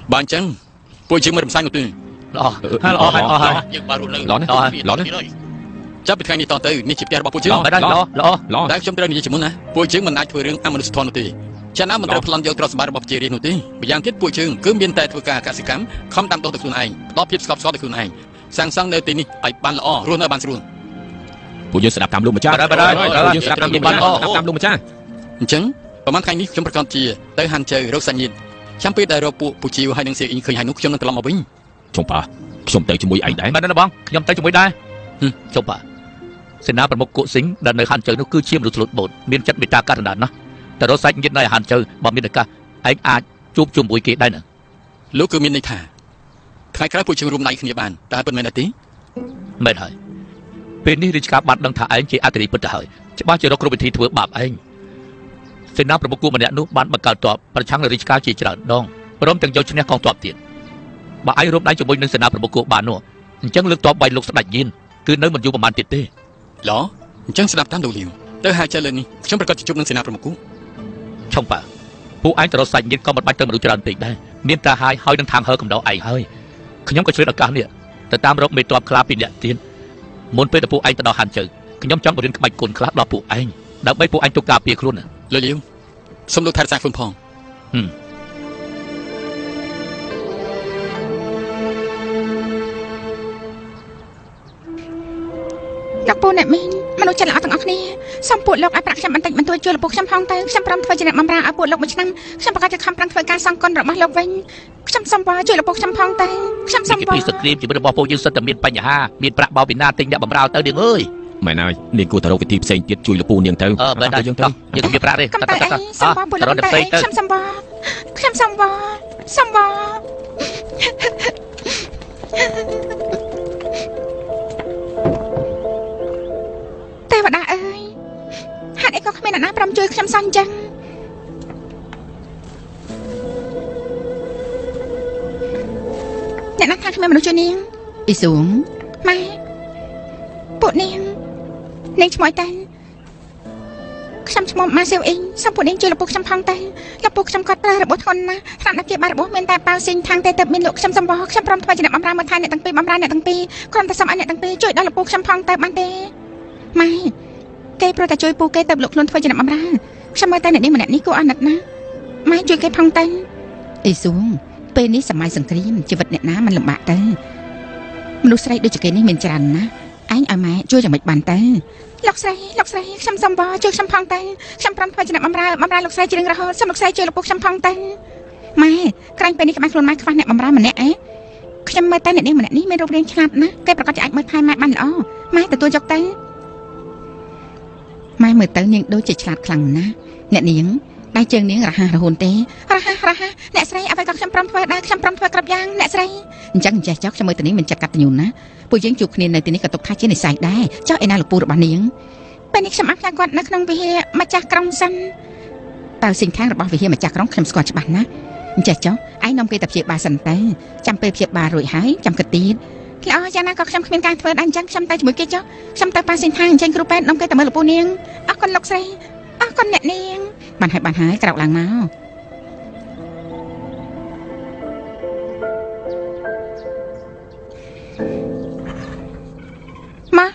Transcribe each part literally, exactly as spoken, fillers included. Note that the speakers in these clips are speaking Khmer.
បានចឹងពួកយើងមិនរំសាយនោះទេល្អហើយល្អហើយល្អហើយយើងបានរស់នៅល្អណាស់ល្អណាស់ចាប់ពីថ្ងៃនេះតទៅនេះជាផ្ទះរបស់ពួកយើងល្អល្អល្អតែខ្ញុំត្រូវនិយាយជាមុនណាពួកយើងមិនអាចធ្វើរឿងអមនុស្សធម៌នោះទេចាណាមិនត្រូវប្លន់យកទ្រព្យសម្បត្តិរបស់ប្រជារាស្ត្រនោះទេម្យ៉ាងទៀតពួកយើងគឺមានតែធ្វើការកសិកម្មខំដាំដុះទៅខ្លួនឯងផ្ដល់ភាពស្កប់ស្កល់ទៅខ្លួនឯងសាងសង់នៅទីនេះឲ្យបានល្អរស់នៅបានស្រួលពួកយើងស្ដាប់តាមលោកម្ចាស់បាទបាទយើងស្ដាប់តាមបានល្អតាមលោកម្ចាស់អញ្ចឹងប្រហែលថ្ងៃនេះខ្ញុំប្រកាសជាទៅហាន់ជើរកសាច់ញាតិចាំពេលដែលរកពួកពូជីវហើយនឹងសេអ៊ីឃើញហើយនោះខ្ញុំនឹងត្រឡប់មកវិញជុំប៉ាខ្ញុំទៅជាមួយឯងដែរបាទបងខ្ញុំទៅជាមួយដែរជុំប៉ាសេនាប្រមុខគក់ស៊ីងដែលនៅហាន់ជើនោះគឺជាមនុស្សស្លូតបូតមានចិត្តមេត្តាករុណាណាស់តែរកសាច់ញាតិនៅហាន់ជើបើមានឱកាសឯងអាចជួបជាមួយគេដែរណាលោកគឺមានន័យថាថ្ងៃក្រោយពួកយើងរួមដៃគ្នាបានតើពិតមែនទេមែនហើយពេលនេះរាជការបានដឹងថាឯងជាអធិរាជពិតទៅហើយច្បាស់ជារកគ្រប់វិធីធ្វើបាបឯងសេនាប្រមុខគូម្នាក់នោះបានបង្កើតទ័ពប្រឆាំងនឹងរាជការជាច្រើនដងព្រមទាំងយកឈ្នះកងទ័ពទៀតបើឯងរួមដៃជាមួយនឹងសេនាប្រមុខគូបាននោះអញ្ចឹងលើកទ័ពបីលោកស្ដេចញៀនគឺនៅមិនយូរប្រហែលទៀតទេឡោអញ្ចឹងស្ដាប់តាមលោកលាវទៅហាចេះលើនេះខ្ញុំប្រកាសជួបនឹងសេនាប្រមុខគូឆុងប៉ាពួកឯងទៅរកសាច់ញៀនក៏មិនបាច់ទៅមនុស្សច្រើនពេកដែរមានតែហាយហើយនឹងທາງហើកំដៅឯងហើយខ្ញុំក៏ឆ្លៀតឱកាសនេះទៅតាមរកមេទ័ពខ្លាពីរនាក់ទៀតមុនពេលទៅពួកឯងទៅដល់ហាន់ជើខ្ញុំចង់បរៀនក្បាច់គុណខ្លះដល់ពួកឯងដើម្បីពួកឯងទុកការពារខ្លួនលើលាវសូមលោកថែរក្សាខ្លួនផងហឹមលោកពូអ្នកមីងមនុស្សចិត្តល្អទាំងអស់គ្នាសូមពួកលោកឲ្យប្រាក់ខ្ញុំបន្តិចបន្តួចជួយលោកពូខ្ញុំផងទៅខ្ញុំព្រមធ្វើជាអ្នកបម្រើឲ្យពួកលោកមួយឆ្នាំខ្ញុំប្រកាសจะខំប្រឹងធ្វើការសងគុណរបស់លោកវិញខ្ញុំសូមវល់ជួយលោកពូខ្ញុំផងទៅខ្ញុំសូមវល់ពីសក្តិជីវិតរបស់ពួកយើងសិតតែមានបញ្ហាមានប្រាក់បោវិណាទិញអ្នកបម្រើទៅនាងអើយមែនហើយនាងគួរតែរកវិធីផ្សេងទៀតជួយលោកពូនាងទៅអឺបែរយើងទៅយើងមានប្រាក់ទេតតតសូមវល់ពួកលោកទៅខ្ញុំសូមវល់ខ្ញុំសូមវល់សូមវល់ទេវតាអើយហេតុអីក៏គ្មានអ្នកណាព្រមជួយខ្ញុំសោះអញ្ចឹងអ្នកណាថាគ្មានមនុស្សជួយនាងអ៊ីស៊ូងម៉ែពួកនាងនាងឈ្មោះតែខ្ញុំឈ្មោះម៉ាសៀវអ៊ីងសូមពួកនាងជួយលោកពុកខ្ញុំផងតែលោកពុកខ្ញុំគាត់ប្រើរបួសធ្ងន់ណាស់ថ្នាក់ដឹកជាបារបួសមានតែប៉ាវស៊ីងທາງតែទៅមានលោកខ្ញុំសម្បោខ្ញុំព្រមធ្វើជាអ្នកបម្រើមើលថែអ្នកទាំងពីរបម្រើអ្នកទាំងពីរគ្រាន់តែសូមឲ្យអ្នកទាំងពីរជួយដល់លោកពុកខ្ញុំផងទៅបានទេម៉ែគេប្រតែជួយពូគេទៅលោកខ្លួនធ្វើជាអ្នកបម្រើខ្ញុំមើលតែអ្នកនេះម្នាក់នេះគួរអាណិតណាម៉ែជួយគេផងទៅអ៊ីស៊ូងពេលនេះសម័យសង្គ្រាមជីវិតអ្នកណាមិនលំបាកទៅមនុស្សស្រីដូចជាគេនេះមានច្រើនណាឯងឲ្យម៉ែជួយយ៉ាងម៉េចបានទៅលោកស្រីលោកស្រីខ្ញុំសុំបោជួយខ្ញុំផងទៅខ្ញុំព្រមធ្វើជាអ្នកបម្រើបម្រើលោកស្រីជារៀងរហូតសូមលោកស្រីជួយលោកពុកខ្ញុំផងទៅម៉ែក្រែងពេលនេះក្បែរខ្លួនម៉ែខ្វះអ្នកបម្រើម្នាក់អេខ្ញុំមើលតែអ្នកនេះម្នាក់នេះមានរូបរាងឆ្លាតណាស់គេប្រកាសជាអាចមើលថែម៉ែបានល្អម៉ែទទួលយកទៅម៉ែមើលទៅនាងដូចជាឆ្លាតខ្លាំងណាស់អ្នកនាងដៃជើងនាងរហ័សរហួនទេរហ័សរហ័សអ្នកស្រីអ្វីក៏ខ្ញុំព្រមធ្វើដែរខ្ញុំព្រមធ្វើគ្រប់យ៉ាងអ្នកស្រីអញ្ចឹងចេះចុះខ្ញុំមើលទៅនាងមិនចិត្តកាត់តញូនណាពួកយើងជួបគ្នានៅទីនេះក៏ទុកថាជានិស្ស័យដែរចុះឯណាលោកពូរបស់នាងពេលនេះខ្ញុំអត់ផ្ញើគាត់នៅក្នុងវិហារម្ចាស់ក្រុងសិនតើសិង្ខាងរបស់វិហារម្ចាស់ក្រុងខ្ញុំស្គាល់ច្បាស់ណាស់អញ្ចេះចុះឯងនាំគេទៅព្យាបាលសិនទៅចាំពេលព្យាបាលរួចហើយចាំគិតទៀតល្អយ៉ាងណាក៏ខ្ញុំគ្មានការធ្វើដែរអញ្ចឹងខ្ញុំទៅជាមួយគេចុះខ្ញុំទៅប៉ាសិង្ខាងអញ្ចឹងគ្រូពេទ្យនាំគេទៅមើលលោកពូនាងអរគុណលោកស្រីអរគុណអ្នកនាងបានហើយបានហើយក្រោកឡើងមកមក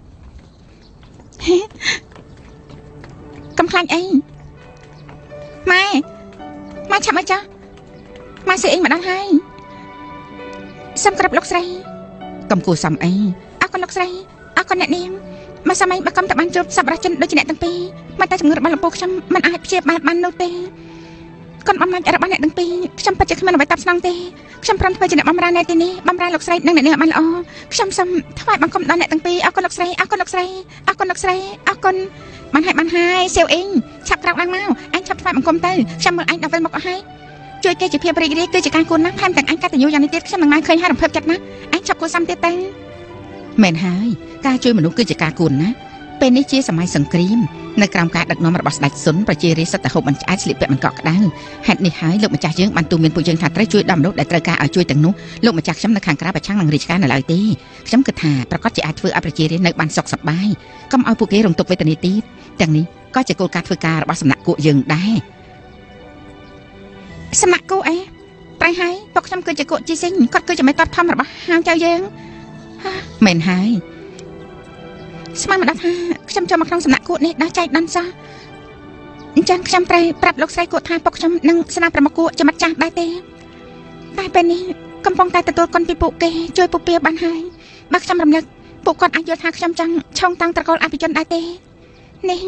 កំខ្លាញ់អីម៉ែម៉ែឆាប់មកចាម៉ែសើអីម្ដងហើយសុំក្របលោកស្រីកំគួរសំអីអរគុណលោកស្រីអរគុណអ្នកនាងមកសម័យបើកំតបានជួបសប្បុរសជនដូចជាអ្នកទាំងពីរមកតែជំងឺរបស់លោកពូខ្ញុំមិនអាចព្យាបាលបាននោះទេកូនបំណាច់របស់អ្នកទាំងពីរខ្ញុំពិតជាគ្មានអ្វីតបស្នងទេខ្ញុំព្រមធ្វើជាអ្នកបម្រើនៅទីនេះបម្រើលោកស្រីនិងអ្នកនាងបានល្អខ្ញុំសូមថ្វាយបង្គំដល់អ្នកទាំងពីរអរគុណលោកស្រីអរគុណលោកស្រីអរគុណលោកស្រីអរគុណបានហើយបានហើយសៀវអ៊ីងឆាប់ក្រោកឡើងមកអញឆាប់ថ្វាយបង្គំទៅខ្ញុំមើលអញដល់ពេលមកអស់ហើយជួយគេជាភាពរីករាយគឺជាការគួរណាស់ថែមទាំងអញកតញ្ញូយ៉ាងនេះទៀតខ្ញុំនឹងមកឃើញហើយរំភើបចិត្តណាស់អញឆាប់គួរសំទៀតទៅមែនហើយការជួយមនុស្សគឺជាការគួរណាស់ពេលនេះជាសម័យសង្គ្រាមនៅក្រោមការដឹកនាំរបស់ស្ដេចស៊ុនប្រជារាស្ត្រសិតតែហូបមិនឆ្អែតស្លៀកពាក់មិនកក់ក្ដៅហេតុនេះហើយលោកម្ចាស់យើងបានទូមានពួកយើងថាត្រូវជួយដល់មនុស្សដែលត្រូវការឲ្យជួយទាំងនោះលោកម្ចាស់ខ្ញុំនៅខាងក្រៅប្រឆាំងនឹងរាជការនៅឡើយទេខ្ញុំគិតថាប្រកាសជាអាចធ្វើឲ្យប្រជារាស្ត្រនៅបានសុខសប្បាយកុំឲ្យពួកគេរងទុក្ខវេទនាទៀតទាំងនេះក៏ជាគោលការណ៍ធ្វើការរបស់សំណាក់គួកយើងដែរសំណាក់គួកអេប្រៃហើយពុកខ្ញុំគឺជាកូនជីស៊ីងគាត់គឺជាមេតបធំរបស់ហាងចៅយើងមែនហើយស្មានមកដល់ថាខ្ញុំចូលមកក្នុងសំណាក់គួតនេះដល់ចែកដន្សោះអញ្ចឹងខ្ញុំត្រូវប្រាប់លោកស្រីគួតថាពុកខ្ញុំនឹងស្នើប្រមកគួតជាមិត្តចាស់ដែរទេតែពេលនេះកំពុងតែទទួលគុណពីពួកគេជួយពុពាបានហើយបើខ្ញុំរំលឹកពួកគាត់អាចយល់ថាខ្ញុំចង់ឆោងតាំងត្រកូលអភិជនដែរទេនេះ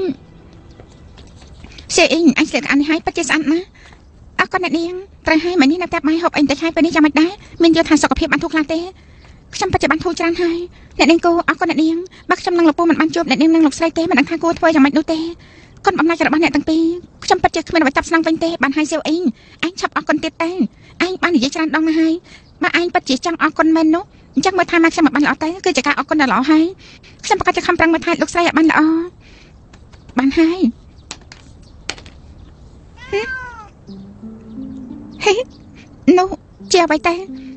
សេអ៊ីងអញស្លៀកអានេះឲ្យពិតជាស្អាតណាស់អរគុណអ្នកនាងត្រូវឲ្យម៉ែនេះនៅតែបាយហូបអីតិចហើយពេលនេះចាំមិនដែរមានយល់ថាសុខភាពបានធូរខ្លះទេខ្ញុំពិតជាបានធូរច្រើនហើយអ្នកនាងគូអរគុណអ្នកនាងបើខ្ញុំនឹងលោកពូមិនបានជួបអ្នកនាងនឹងលោកស្រីទេមិនដឹងថាគួរធ្វើយ៉ាងម៉េចនោះទេគុណបំណាច់របស់អ្នកទាំងពីរខ្ញុំពិតជាគ្មានអ្វីតាប់ស្នងវិញទេបានហើយសេអ៊ីងអញឆាប់អរគុណទៀតតែអញបាននិយាយច្រើនដងណាស់ហើយបើអញពិតជាចង់អរគុណមែននោះអញ្ចឹងមើលថាមកខ្ញុំមិនបានល្អទេគឺជាការអរគុណដ៏ល្អហើយខ្ញុំប្រកាសជាខំប្រឹងមើលថាលោកស្រីឲ្យបានល្អបានហើយហេនោះជាអ្វីតែ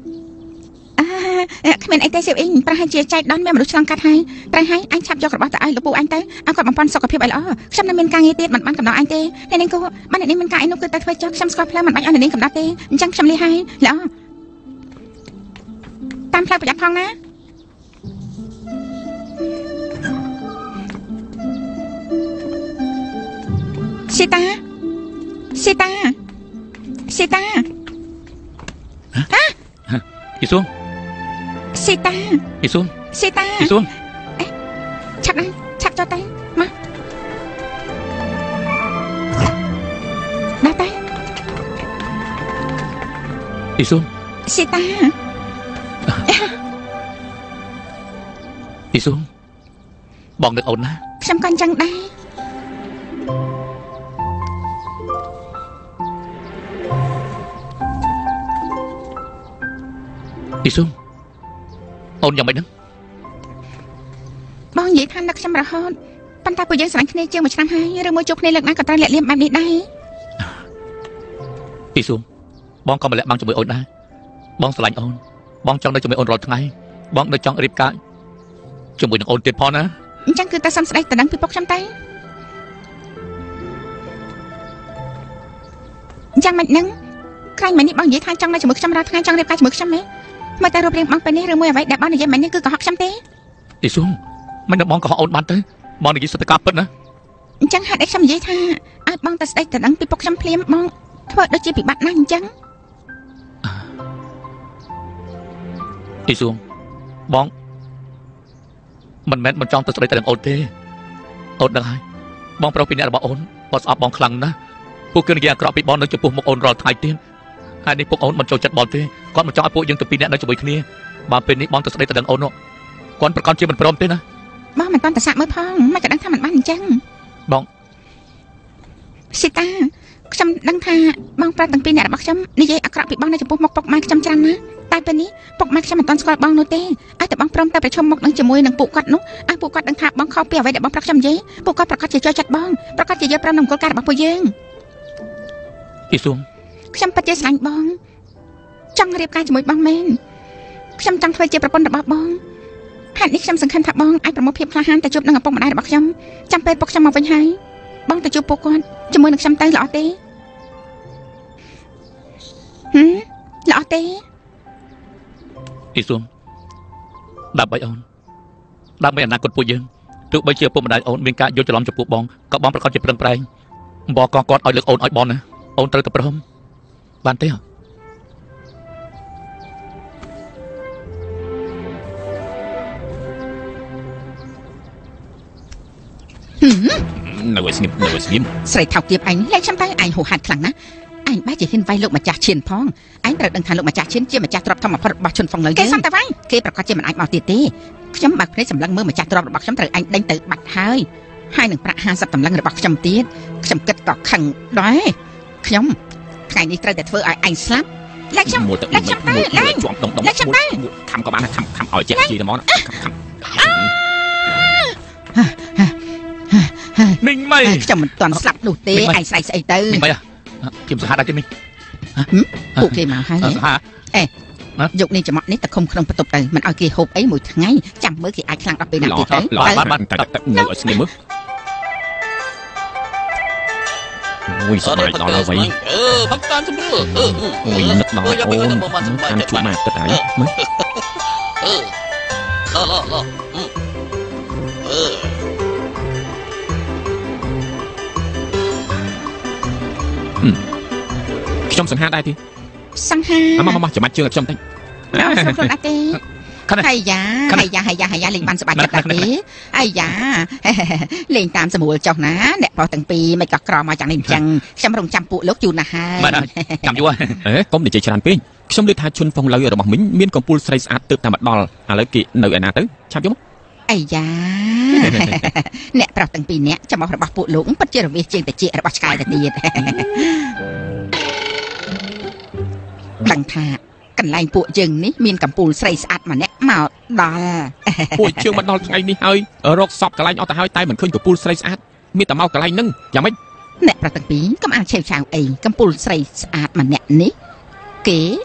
អឺគ្មានអីទេសេវអ៊ីងប្រហែលជាចែកដនមានមនុស្សឆ្លងកាត់ហើយត្រូវហើយអញឆាប់យករបស់ទៅឲ្យលោកពូអញទៅឲ្យគាត់បំពេញសុខភាពឲ្យល្អខ្ញុំនៅមានការងារទៀតមិនបានកំណត់អញទេអ្នកនាងក៏បានអ្នកនាងមានការអីនោះគឺទៅធ្វើចុះខ្ញុំស្គាល់ផ្លូវមិនបាច់ឲ្យអ្នកនាងកំណត់ទេអញ្ចឹងខ្ញុំលាហើយល្អតាមផ្លូវប្រយ័ត្នផងណាស៊ីតាស៊ីតាស៊ីតាហ៎អ៊ីស៊ុងស៊ីតាអ៊ីស៊ុងស៊ីតាអ៊ីស៊ុងអេឆាប់ណាឆាប់ចុះទៅមកដល់ទៅអ៊ីស៊ុងស៊ីតាអ៊ីស៊ុងបងនឹកអូនណាខ្ញុំក៏អញ្ចឹងដែរអ៊ីស៊ុងអូនយ៉ាងម៉េចហ្នឹងបងនិយាយថានឹកខ្ញុំរហូតប៉ុន្តែពួកយើងស្រឡាញ់គ្នាជាងមួយឆ្នាំហើយឬមួយជួបគ្នាលើកណាក៏ត្រូវលាក់លៀមបែបនេះដែរអ៊ីស៊ុងបងក៏ម្លាក់បាំងជាមួយអូនដែរបងស្រឡាញ់អូនបងចង់នៅជាមួយអូនរាល់ថ្ងៃបងនៅចង់រៀបការជាមួយនឹងអូនទៀតផងណាអញ្ចឹងគឺតែសុំស្ដីតំណែងពីពុកខ្ញុំតែអញ្ចឹងមិនហ្នឹងខ្លាញ់មែននេះបងនិយាយថាចង់នៅជាមួយខ្ញុំរាល់ថ្ងៃចង់រៀបការជាមួយខ្ញុំហ៎មកតែរូបរាងបងពេលនេះឬមួយអ្វីដែលបងនិយាយមែននេះគឺកុហកខ្ញុំទេអ៊ីស៊ុងមិនដល់បងកុហកអូនបានទៅបងនិយាយសុទ្ធតែការពិតណាអញ្ចឹងហេតុអីខ្ញុំនិយាយថាឲ្យបងតែស្ដីតំណែងពីពុកខ្ញុំភ្លាមបងធ្វើដូចជាពិបាកណាស់អញ្ចឹងអ៊ីស៊ុងបងមិនមែនមិនចង់ទៅស្ដីតែនឹងអូនទេអូនដឹងហើយបងប្រុសពីអ្នករបស់អូនបងស្អប់បងខ្លាំងណាស់ពួកគឺនិយាយអាក្រក់ពីបងនៅចំពោះមុខអូនរាល់ថ្ងៃទៀតហើយនេះពួកអូនមិនចូលចិត្តបងទេគាត់មិនចង់ឲ្យពួកយើងទៅពីរនាក់នៅជាមួយគ្នាបើពេលនេះបងទៅស្ដីទៅនឹងអូននោះគាត់ប្រកាសជាមិនព្រមទេណាបងមិនតាន់តសាក់មើលផងមិនក៏ដឹងថាមិនបានអញ្ចឹងបងស៊ីតាខ្ញុំដឹងថាបងប្រាប់ទាំងពីរអ្នករបស់ខ្ញុំនិយាយអាក្រក់ពីបងនៅចំពោះមុខពុកម៉ែខ្ញុំច្រើនណាស់តែពេលនេះពុកម៉ែខ្ញុំមិនតាន់ស្គាល់បងនោះទេឲ្យតែបងព្រមទៅប្រជុំមុខនឹងជាមួយនឹងពួកគាត់នោះឲ្យពួកគាត់ដឹងថាបងខុសពីអ្វីដែលបងប្រាប់ខ្ញុំនិយាយពួកគាត់ប្រកាសជាចូលចិត្តបងប្រកាសជាយល់ព្រមនឹងគោលការណ៍របស់ពួកយើងអ៊ីស៊ុងខ្ញុំពិតជាស្រឡាញ់បងចង់រៀបការជាមួយបងមែនខ្ញុំចង់ធ្វើជាប្រពន្ធរបស់បងហេតុនេះខ្ញុំសង្ឃឹមថាបងអាចប្រមូលភាពក្លាហានទៅជួបនឹងឪពុកម្ដាយរបស់ខ្ញុំចាំពេលពុកខ្ញុំមកវិញហើយបងទៅជួបពួកគាត់ជាមួយនឹងខ្ញុំទៅល្អទេហឹមល្អទេអ៊ីស៊ុងដើម្បីអូនដើម្បីអនាគតពួកយើងទោះបីជាឪពុកម្ដាយអូនមានការយល់ច្រឡំចំពោះបងក៏បងប្រកាសជាប្រឹងប្រែងបងក៏គាត់ឲ្យលើកអូនឲ្យបងណាអូនត្រូវតែព្រមបានទេនៅស្ងៀមនៅស្ងៀមស្រីថោកទាបអញលែងខ្ញុំទៅអញហូរហាត់ខ្លាំងណាស់អញបែរជាហ៊ានវាយលោកម្ចាស់ឈៀនផងអញត្រូវដឹងថាលោកម្ចាស់ឈៀនជាម្ចាស់ទ្រព្យធម្មផលរបស់ជនហ្វុងលើយើងគេសំតែវាយគេប្រកាសជាមិនអាចមកទៀតទេខ្ញុំបើកភ្នែកសម្លឹងមើលម្ចាស់ទ្រព្យរបស់ខ្ញុំត្រូវអញដេញទៅបាត់ហើយហើយនឹងប្រាក់ហាសិបតម្លឹងរបស់ខ្ញុំទៀតខ្ញុំគិតក៏ខឹងដែរខ្ញុំថ្ងៃនេះត្រូវតែធ្វើឲ្យអញស្លាប់លែងខ្ញុំលែងខ្ញុំទៅលែងជាប់ដុំដុំលែងខ្ញុំទៅខំក៏បានខំខំឲ្យចេះជីតែមកខំមីងម៉ៃខ្ញុំមិនទាន់ស្លាប់នោះទេឯងស្អីស្អីទៅមីងម៉ៃខ្ញុំសហដែរទេមីងពួកគេមកហើយសហអេយកនេះចំអកនេះទៅឃុំក្នុងបន្ទប់ទៅមិនឲ្យគេហូបអីមួយថ្ងៃចាំមើលគេអាចខ្លាំងដល់ពេលណាទៀតទៅបានបានតែនៅឲ្យស្ងៀមមើល Ui sao mày đó là vậy? Ừ, bắt tan xong rồi. Ừ. Ui nứt đó ôn, ăn chút mạc tất ấy. Ừ. Lo lo lo. Ừ. Ừ. Ừ. Trong sẵn hát đây thì. Sẵn ha. À mà mà mà, chẳng mắt chưa trong tay. Đó, xong rồi đã tê. Hay da, hay da, hay da, hay da, lên bàn sập bạch chặt tí. Hay da, lên tam sầm mùi chọc ná, nè, vào từng pi, mày cọt cò mà chẳng lên chẳng, xem rồng trăm phụ lúc chun là hai. Mà chậm vô. Ê, có để chơi tràn pin. Xong lên thà chun phong lời rồi bảo mình miên còn pool size art tự tam mặt đòn, à lấy kỵ nơi anh tới, chạm vô. Ai da, nè, vào từng pi nè, chăm bảo bọc phụ lũng, bắt chơi rồi về chơi để chơi rồi bắt sky để tiền. Đằng thà. Cần lại bộ chừng ní miền cầm pùl xây sạch mà nè màu đỏ bộ chừng mà đỏ ngày đi hơi ở rọc sọc cả lại ở tại hai tay mình khơi của pùl xây sạch miền tầm mau cả lại nâng giảm mấy nè ra từng tí cầm ăn treo chào ấy cầm pùl xây sạch mà nè ní kế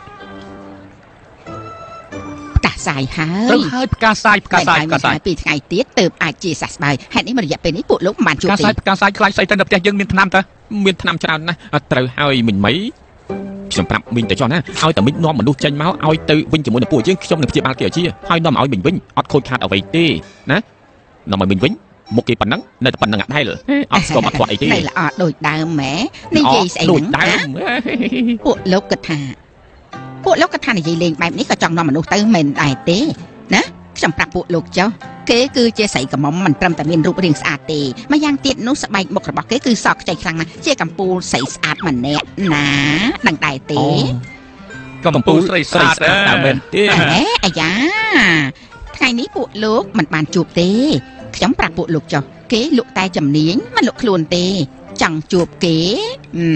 cả xài hơi từ hơi cả xài cả xài cả xài ពីថ្ងៃទៀតទៅអាចជាសះស្បើយហេតុនេះមករយៈពេលនេះពួកលោកមិនបានជួបទេការសាយការសាយខ្លាចស្អីទៅនៅផ្ទះយើងមានថ្នាំតើមានថ្នាំច្រើនណាស់ត្រូវហើយមិញមិនខ្ញុំប្រាប់មិញទៅចុះណាឲ្យតែមិញនាំមនុស្សចេញមកឲ្យទៅវិញជាមួយនឹងពួកយើងខ្ញុំនឹងព្យាបាលគេឲ្យជាហើយនាំឲ្យមិញវិញអត់ខូចខាតអ្វីទេណានាំឲ្យមិញវិញមុខគេប៉ុណ្ណឹងនៅតែប៉ុណ្ណឹងអត់ដែរអត់ស្គាល់អត់ខ្វល់អីទេនេះល្អដូចដើមម៉ែនិយាយស្អីហ្នឹងពួកលោកគិតថាពួកលោកគិតថានិយាយលេងបែបនេះក៏ចង់នាំមនុស្សទៅមិនដែរទេណាខ្ញុំប្រាប់ពួកលោកចុះគេគឺជាស្រីកមុំមិនត្រឹមតែមានរូបរាងស្អាតទេម្យ៉ាងទៀតនោះស្បែកមុខរបស់គេគឺសខ្ចីខ្លាំងណាស់ជាកំពូលស្រីស្អាតម្នាក់ណាដឹងដែរទេកំពូលស្រីស្អាតតែមែនទេអេអាយ៉ាថ្ងៃនេះពួកលោកមិនបានជួបទេខ្ញុំប្រាប់ពួកលោកចុះគេលក់តែជំនាញមិនលក់ខ្លួនទេចង់ជួបគេអឺ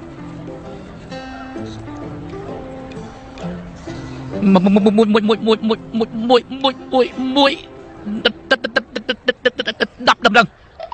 មួយមួយមួយមួយមួយមួយមួយមួយមួយមួយដប់ដប់ដប់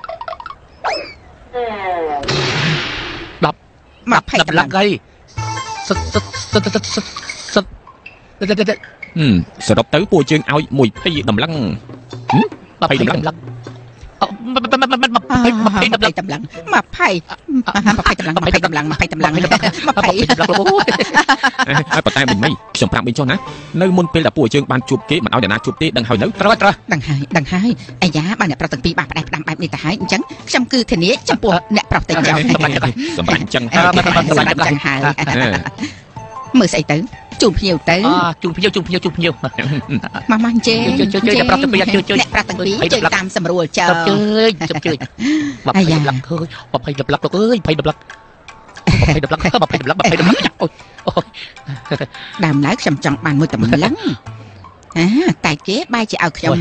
ដប់មកភ័យដប់ឡាក់ហើយសតសតសតសតសតហឹមសរុបទៅពួកយើងឲ្យមួយភ័យដំឡឹងភ័យដំឡឹងមកភ័យដំឡឹងមកភ័យមកភ័យដំឡឹងមកភ័យមកភ័យដំឡឹងមកភ័យដំឡឹងមកភ័យដំឡឹងមកភ័យហើយប៉ុន្តែមិនមិនខ្ញុំប្រាប់វិញចុះណានៅមុនពេលដែលពួកយើងបានជួបគេមិនឲ្យអ្នកណាជួបទេដឹងហើយនៅត្រូវត្រូវដឹងហើយដឹងហើយអាយ៉ាបើអ្នកប្រុសទាំងពីរបានផ្ដែផ្ដាំបែបនេះទៅហើយអញ្ចឹងខ្ញុំគឺធានាចំពោះអ្នកប្រុសទាំងចោលសម្រាប់អញ្ចឹងហើយសម្រាប់អញ្ចឹងហើយមើលស្អីទៅជូនភ្ញៀវទៅជូនភ្ញៀវជូនភ្ញៀវជូនភ្ញៀវមកមកជេជួយជួយអ្នកប្រុសទាំងពីរជួយជួយអ្នកប្រុសទាំងពីរជួយតាមសម្រួលចើជួយជួយមកភ័យដំឡឹងឃើញមកភ័យដំឡឹងលោកអើយភ័យដំឡឹងមកភ័យដំឡឹងមកភ័យដំឡឹងមកភ័យដំឡឹងអូយអូយដើមឡើយខ្ញុំចង់បានមួយតម្លឹងអាតែគេបែរជាឲ្យខ្ញុំ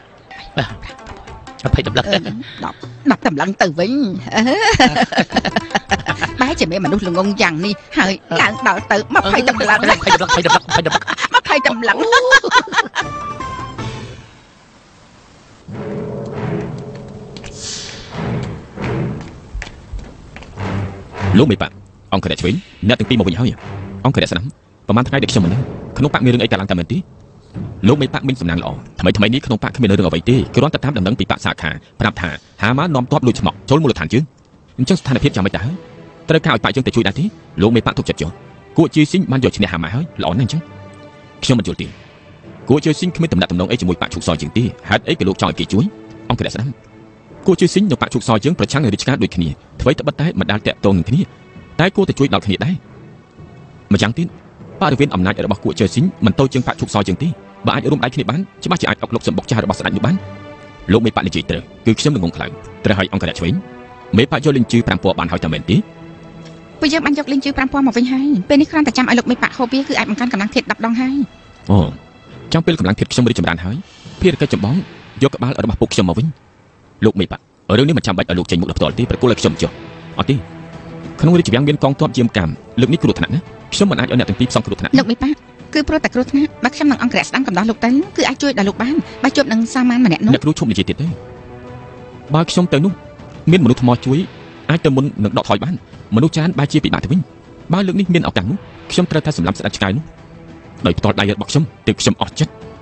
ភ័យដំឡឹងដប់ដប់តម្លឹងទៅវិញបែរជាមានមនុស្សល្ងងយ៉ាងនេះហើយឡើងដល់ទៅមកភ័យតម្លឹងភ័យដំឡឹងភ័យដំឡឹងភ័យដំឡឹងមកភ័យតម្លឹងលោកមេប៉ាអង្គរៈឆ្វេងអ្នកទាំងពីរមកវិញហើយអង្គរៈស្ដាំប្រហែលថ្ងៃដែលខ្ញុំមិននៅក្នុងប៉ាក់មានរឿងអីកើតឡើងតែមែនទេលោកមេប៉ាក់មានសំណាងល្អថ្មីថ្មីនេះក្នុងប៉ាក់គ្មានរឿងអ្វីទេគ្រាន់តែតាមដំណឹងពីប៉ាក់សាខាប្រាប់ថាហាម៉ានាំទ័ពលួចឆ្មក់ចូលមូលដ្ឋានជើងអញ្ចឹងស្ថានភាពយ៉ាងម៉េចដែរត្រូវការឲ្យប៉ាក់យើងទៅជួយដែរទេលោកមេប៉ាក់ទុកចិត្តចុះគួរជាស៊ីងបានយកឈ្នះហាម៉ាហើយល្អណាស់អញ្ចឹងខ្ញុំមិនយល់ទេគួរជាស៊ីងគ្មានតំណែងតំណងអីជាមួយប៉ាក់ឈុកសជាងទេហេតុអីក៏លោកចង់ឲ្យគេជួយអង្គរៈស្ដាំគួរជាស៊ីងនិងប៉ាក់ឈុកសជាងប្រឆាំងនឹងរាជការដូចគ្នាអ្វីត្បិតតែមិនដាល់តាក់ទងនឹងគ្នាតែគួរតែជួយដល់គ្នាដែរម្យ៉ាងទៀតបរិវេណអំណាចរបស់គួរជាស៊ីងមិនតូចជាងប៉ាក់ឈុកសជាងទេបើអាចរួមដៃគ្នាបានច្បាស់ជាអាចអុកលុកសម្បុកចាស់របស់ស្ដេចនោះបានលោកមេប៉ាក់និយាយត្រូវគឺខ្ញុំនឹងងងខ្លាំងត្រូវឲ្យអង្គរៈឆ្វេងមេប៉ាក់យកលេងជឿប្រាំពណ៌បានហើយតើមែនទេពួកយើងបានយកលេងជឿប្រាំពណ៌មកវិញហើយពេលនេះគ្រាន់តែចាំឲ្យលោកមេប៉ាក់ហូបវាគឺអាចបង្កើនកម្លាំងធាតុដប់ដងហើយអូចាំពេលកម្លាំងធាតុខ្ញុំរីកចម្រើនហើយភារកិច្ចចម្បងយកក្បាលរបស់ពួកខ្ញុំមកវិញលោកមេប៉ាក់រឿងនេះមិនចាំបាច់ឲ្យលោកចេញមុខដល់ផ្ទាល់ទេប្រគល់ឲ្យខ្ញុំចុះអត់ទេក្នុងរាជវាំងមានកងទ័ពយាមកម្មលើកនេះគ្រោះថ្នាក់ណាខ្ញុំមិនអាចឲ្យអ្នកទាំងពីរផ្សងគ្រោះថ្នាក់លោកមេប៉ាក់គឺព្រោះតែគ្រោះថ្នាក់បើខ្ញុំនឹងអង្គរៈស្ដាំកំដរលោកទៅគឺអាចជួយដល់លោកបានបើជួបនឹងសាមានម្នាក់នោះអ្នកគ្រូឈប់និយាយទៀតទៅបើខ្ញុំទៅនោះមានមនុស្សថ្មជួយអាចទៅមុននឹងដកថយបានមនុស្សច្រើនបែរជាពិបាកទៅវិញបើលើកនេះមានឱកាសនោះខ្ញុំត្រូវតែសម្លាប់ស្ដេចឆ្កែនោះដោយផ្ទាល់ដៃរបស់ខ្ញុំទើបខ្ញុំអស់ចិត្ត